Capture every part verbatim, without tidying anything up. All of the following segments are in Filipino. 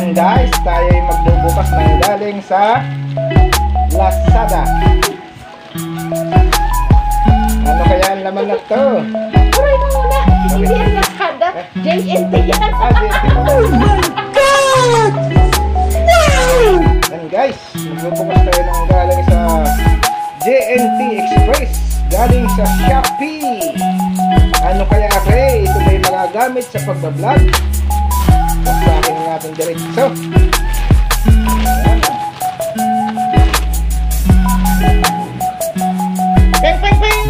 Ayan guys, tayo ay magbubukas ng galing sa Lazada. Ano kaya ang laman na to? Tuloy mo muna. Hindi ang Lazada. J N T yan. Ah, J N T. Oh my God! Ayan guys, magbubukas tayo ng galing sa J N T Express. Galing sa Shopee. Ano kaya Ray? Ito ba'y magagamit sa pagbablog? Sa akin natin diretso. Ping ping ping.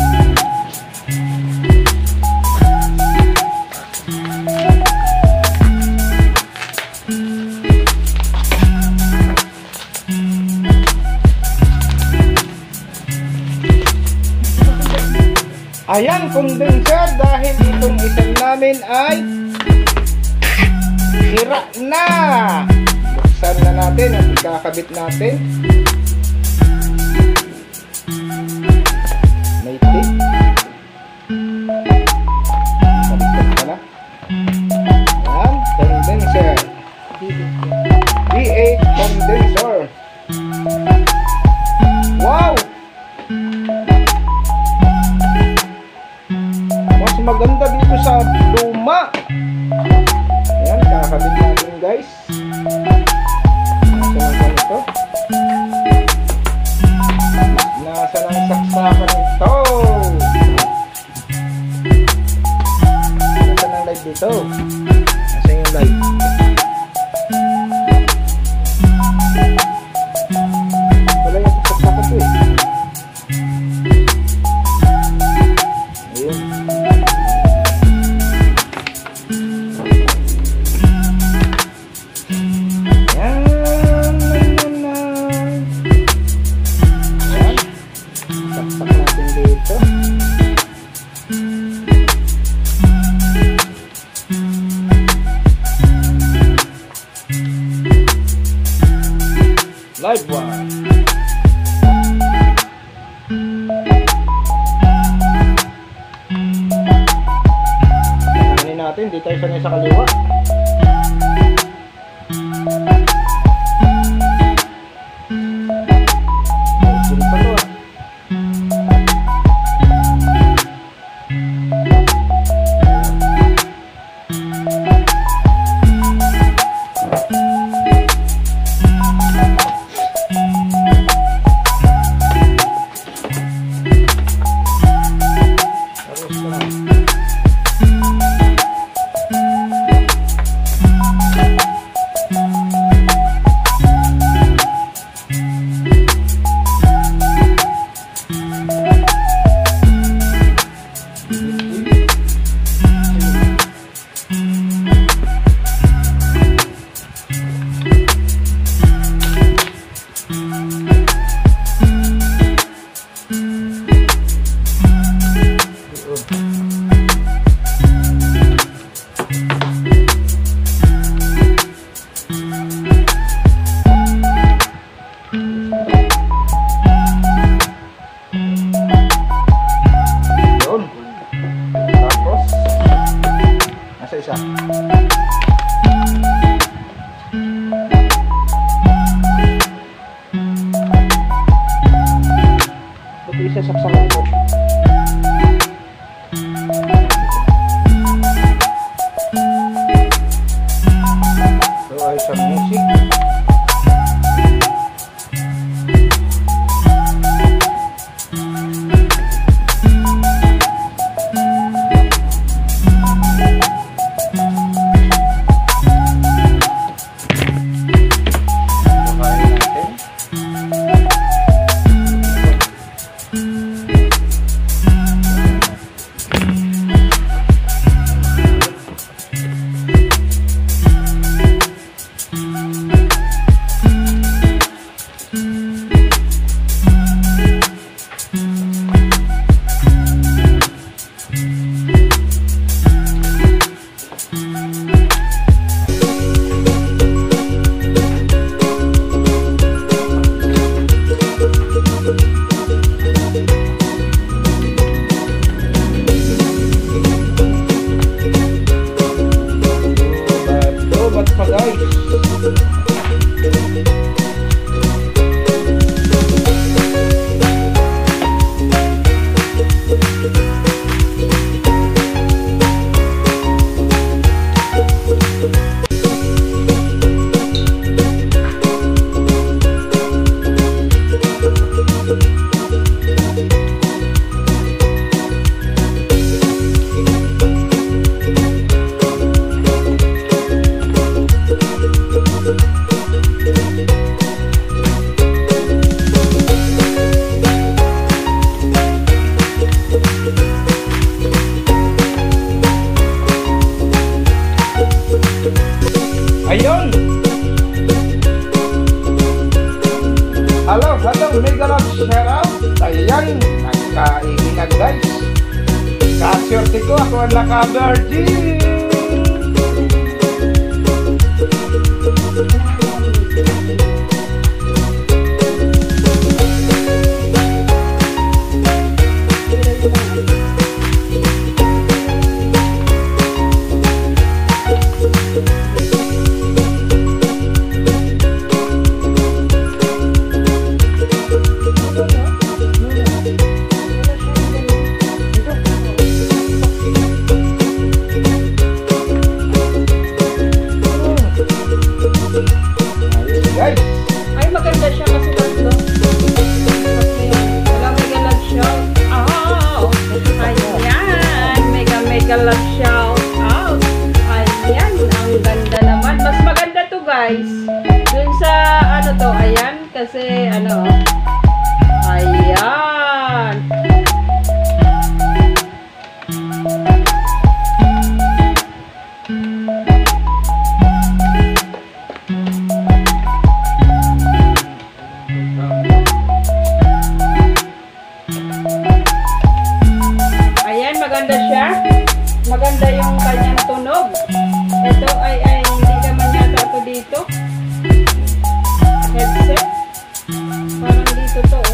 Ayan, condenser, dahil itong isang namin ay hira na. Buksan na natin at ikakabit natin. May tip. Baliktad pala. Ayan, condenser. D eight condenser. Wow! Mas maganda dito sa luma. Ayan, kakabit natin guys. Nasa lang ito. Nasa lang saksakan ito. Nasa lang light dito. Nasa yung light. Wala yung saksakan ito eh. Ayun. Live one. Tanggalin natin, di tayo sanay sa kaliwa. Sino pa to ah? Isa. Ito isa saksakan ko. Ito ay sa music. shout out. Ayan, nagkaiinag guys. Kasyorte ko, ako ang naka-virgin. Ay, maganda siya kasi tatlo. Wala mega love shout out. Ayan, mega mega love shout out. Ayan, ang ganda naman. Mas maganda to guys. Dun sa ano to, ayan. Kasi ano, ayan. Ayan, maganda siya. Maganda yung kanyang tunog. Ito ay, ay hindi naman yata ito dito. Headset. Parang dito to.